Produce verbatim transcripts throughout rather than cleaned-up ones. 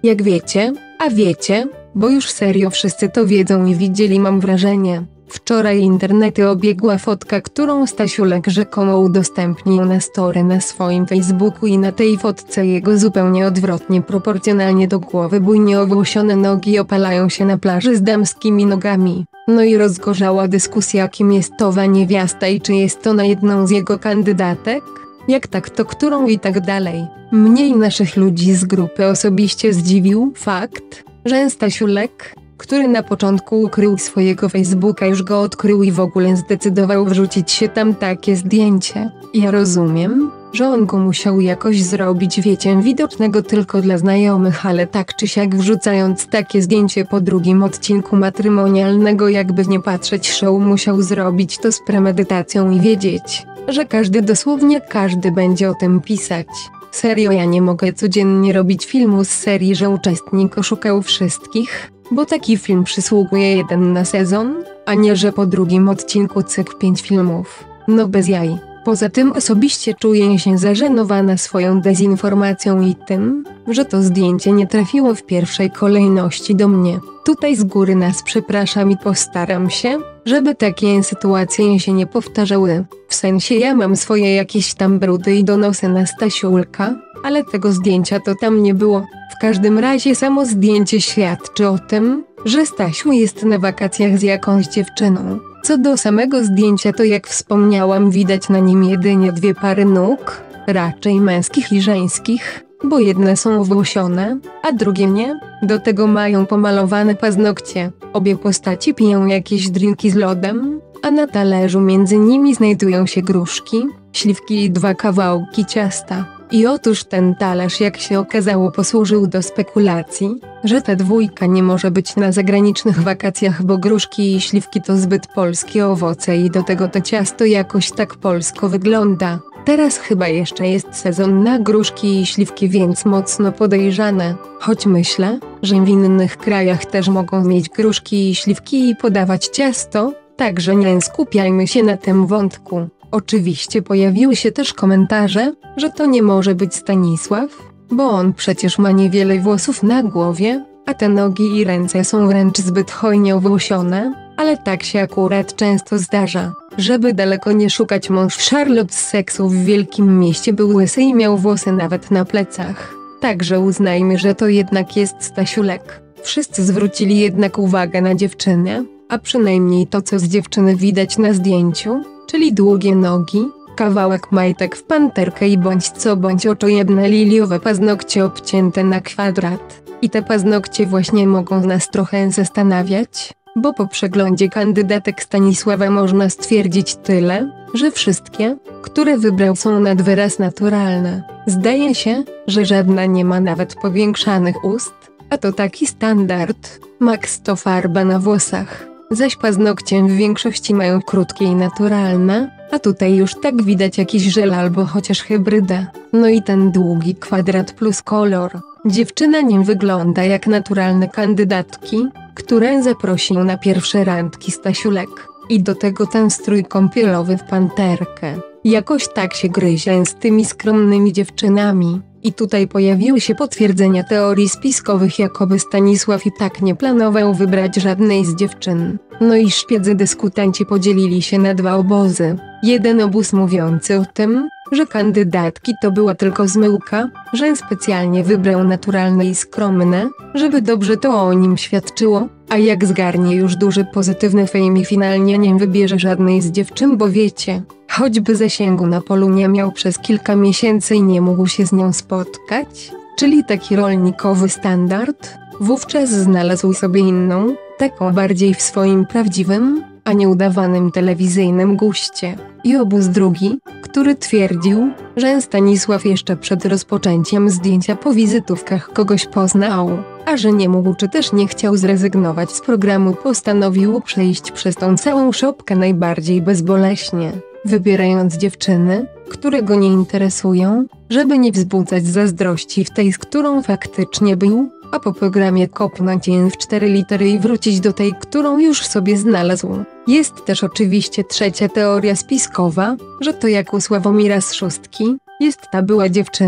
Jak wiecie, a wiecie, bo już serio wszyscy to wiedzą i widzieli, mam wrażenie. Wczoraj internety obiegła fotka, którą Stasiulek rzekomo udostępnił na story na swoim Facebooku i na tej fotce jego zupełnie odwrotnie proporcjonalnie do głowy bujnie owłosione nogi opalają się na plaży z damskimi nogami. No i rozgorzała dyskusja, kim jest owa niewiasta i czy jest to na jedną z jego kandydatek? Jak tak, to którą i tak dalej. Mniej naszych ludzi z grupy osobiście zdziwił fakt, że Stasiulek, który na początku ukrył swojego Facebooka, już go odkrył i w ogóle zdecydował wrzucić się tam takie zdjęcie. Ja rozumiem, że on go musiał jakoś zrobić, wiecie, widocznego tylko dla znajomych, ale tak czy siak wrzucając takie zdjęcie po drugim odcinku matrymonialnego, jakby nie patrzeć show, musiał zrobić to z premedytacją i wiedzieć, że każdy, dosłownie każdy będzie o tym pisać. Serio, ja nie mogę codziennie robić filmu z serii, że uczestnik oszukał wszystkich, bo taki film przysługuje jeden na sezon, a nie że po drugim odcinku cyk pięć filmów. No bez jaj. Poza tym osobiście czuję się zażenowana swoją dezinformacją i tym, że to zdjęcie nie trafiło w pierwszej kolejności do mnie. Tutaj z góry nas przepraszam i postaram się, żeby takie sytuacje się nie powtarzały. W sensie ja mam swoje jakieś tam brudy i donosy na Stasiulka, ale tego zdjęcia to tam nie było. W każdym razie samo zdjęcie świadczy o tym, że Stasiu jest na wakacjach z jakąś dziewczyną. Co do samego zdjęcia, to jak wspomniałam, widać na nim jedynie dwie pary nóg, raczej męskich i żeńskich, bo jedne są owłosione, a drugie nie. Do tego mają pomalowane paznokcie. Obie postaci piją jakieś drinki z lodem, a na talerzu między nimi znajdują się gruszki, śliwki i dwa kawałki ciasta. I otóż ten talerz, jak się okazało, posłużył do spekulacji, że ta dwójka nie może być na zagranicznych wakacjach, bo gruszki i śliwki to zbyt polskie owoce i do tego to ciasto jakoś tak polsko wygląda. Teraz chyba jeszcze jest sezon na gruszki i śliwki, więc mocno podejrzane. Choć myślę, że w innych krajach też mogą mieć gruszki i śliwki i podawać ciasto, także nie skupiajmy się na tym wątku. Oczywiście pojawiły się też komentarze, że to nie może być Stanisław, bo on przecież ma niewiele włosów na głowie, a te nogi i ręce są wręcz zbyt hojnie owłosione, ale tak się akurat często zdarza. Żeby daleko nie szukać, mąż Charlotte z Seksu w Wielkim Mieście był łysy i miał włosy nawet na plecach. Także uznajmy, że to jednak jest Stasiulek. Wszyscy zwrócili jednak uwagę na dziewczynę, a przynajmniej to, co z dziewczyny widać na zdjęciu, czyli długie nogi, kawałek majtek w panterkę i bądź co bądź oczojebne liliowe paznokcie obcięte na kwadrat. I te paznokcie właśnie mogą nas trochę zastanawiać, bo po przeglądzie kandydatek Stanisława można stwierdzić tyle, że wszystkie, które wybrał, są nad wyraz naturalne. Zdaje się, że żadna nie ma nawet powiększanych ust, a to taki standard, max to farba na włosach. Zaś paznokcie w większości mają krótkie i naturalne, a tutaj już tak widać jakiś żel albo chociaż hybrydę. No i ten długi kwadrat plus kolor. Dziewczyna nim wygląda jak naturalne kandydatki, które zaprosił na pierwsze randki Stasiulek. I do tego ten strój kąpielowy w panterkę. Jakoś tak się gryzie z tymi skromnymi dziewczynami. I tutaj pojawiły się potwierdzenia teorii spiskowych, jakoby Stanisław i tak nie planował wybrać żadnej z dziewczyn. No i szpiedzy dyskutanci podzielili się na dwa obozy. Jeden obóz mówiący o tym, że kandydatki to była tylko zmyłka, że specjalnie wybrał naturalne i skromne, żeby dobrze to o nim świadczyło, a jak zgarnie już duży pozytywny fame i finalnie nie wybierze żadnej z dziewczyn, bo wiecie, choćby zasięgu na polu nie miał przez kilka miesięcy i nie mógł się z nią spotkać, czyli taki rolnikowy standard, wówczas znalazł sobie inną, taką bardziej w swoim prawdziwym, a nie udawanym telewizyjnym guście. I obóz drugi, który twierdził, że Stanisław jeszcze przed rozpoczęciem zdjęcia po wizytówkach kogoś poznał, a że nie mógł czy też nie chciał zrezygnować z programu, postanowił przejść przez tą całą szopkę najbardziej bezboleśnie, wybierając dziewczyny, które go nie interesują, żeby nie wzbudzać zazdrości w tej, z którą faktycznie był, a po programie kopnąć ją w cztery litery i wrócić do tej, którą już sobie znalazł. Jest też oczywiście trzecia teoria spiskowa, że to jak u Sławomira z Szóstki, jest ta była dziewczyna,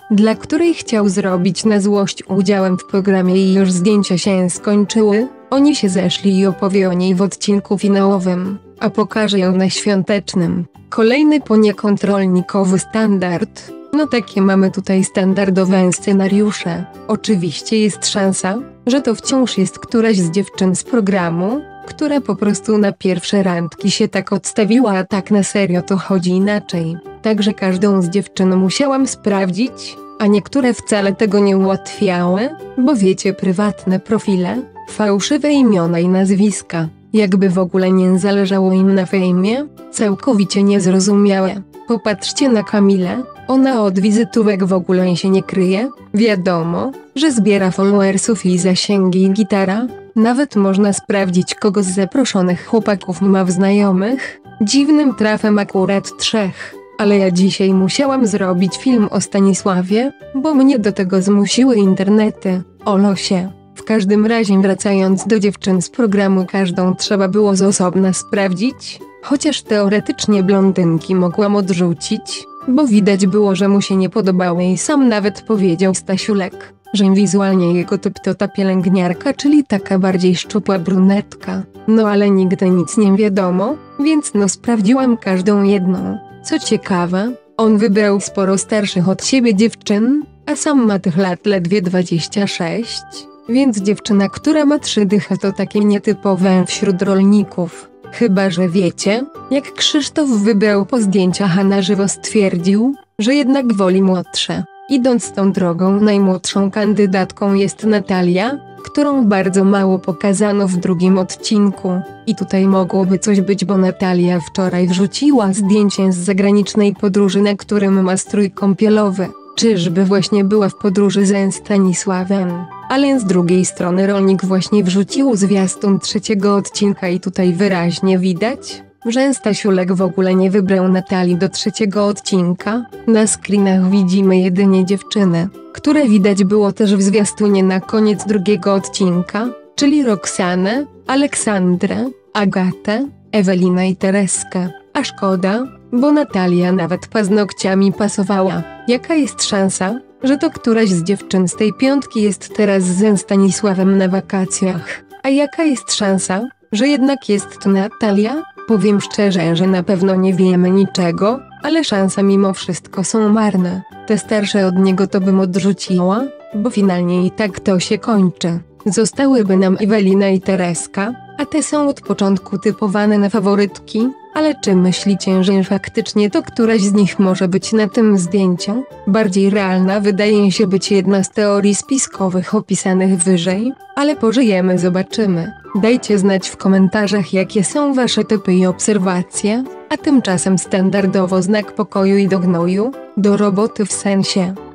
dla której chciał zrobić na złość udziałem w programie i już zdjęcia się skończyły. Oni się zeszli i opowie o niej w odcinku finałowym, a pokaże ją na świątecznym. Kolejny poniekąd rolnikowy standard. No takie mamy tutaj standardowe scenariusze. Oczywiście jest szansa, że to wciąż jest któraś z dziewczyn z programu, która po prostu na pierwsze randki się tak odstawiła, a tak na serio to chodzi inaczej. Także każdą z dziewczyn musiałam sprawdzić, a niektóre wcale tego nie ułatwiały, bo wiecie, prywatne profile, fałszywe imiona i nazwiska, jakby w ogóle nie zależało im na fejmie, całkowicie niezrozumiałe. Popatrzcie na Kamilę, ona od wizytówek w ogóle się nie kryje, wiadomo, że zbiera followersów i zasięgi i gitara, nawet można sprawdzić, kogo z zaproszonych chłopaków ma w znajomych, dziwnym trafem akurat trzech. Ale ja dzisiaj musiałam zrobić film o Stanisławie, bo mnie do tego zmusiły internety, o losie. W każdym razie wracając do dziewczyn z programu, każdą trzeba było z osobna sprawdzić, chociaż teoretycznie blondynki mogłam odrzucić, bo widać było, że mu się nie podobały i sam nawet powiedział Stasiulek, że wizualnie jego typ to ta pielęgniarka, czyli taka bardziej szczupła brunetka. No ale nigdy nic nie wiadomo, więc no sprawdziłam każdą jedną. Co ciekawe, on wybrał sporo starszych od siebie dziewczyn, a sam ma tych lat ledwie dwadzieścia sześć, więc dziewczyna, która ma trzy dychy, to takie nietypowe wśród rolników. Chyba że wiecie, jak Krzysztof wybrał po zdjęciach, a na żywo stwierdził, że jednak woli młodsze. Idąc tą drogą, najmłodszą kandydatką jest Natalia, którą bardzo mało pokazano w drugim odcinku. I tutaj mogłoby coś być, bo Natalia wczoraj wrzuciła zdjęcie z zagranicznej podróży, na którym ma strój kąpielowy. Czyżby właśnie była w podróży ze Stanisławem? Ale z drugiej strony rolnik właśnie wrzucił zwiastun trzeciego odcinka i tutaj wyraźnie widać, że Stasiulek w ogóle nie wybrał Natalii do trzeciego odcinka. Na screenach widzimy jedynie dziewczyny, które widać było też w zwiastunie na koniec drugiego odcinka, czyli Roxanę, Aleksandrę, Agatę, Ewelinę i Tereskę. A szkoda, bo Natalia nawet paznokciami pasowała. Jaka jest szansa, że to któraś z dziewczyn z tej piątki jest teraz ze Stanisławem na wakacjach? A jaka jest szansa, że jednak jest to Natalia? Powiem szczerze, że na pewno nie wiemy niczego, ale szanse mimo wszystko są marne. Te starsze od niego to bym odrzuciła, bo finalnie i tak to się kończy. Zostałyby nam Ewelina i Tereska, a te są od początku typowane na faworytki. Ale czy myślicie, że faktycznie to któraś z nich może być na tym zdjęciu? Bardziej realna wydaje się być jedna z teorii spiskowych opisanych wyżej, ale pożyjemy, zobaczymy. Dajcie znać w komentarzach, jakie są wasze typy i obserwacje, a tymczasem standardowo znak pokoju i do gnoju, do roboty w sensie.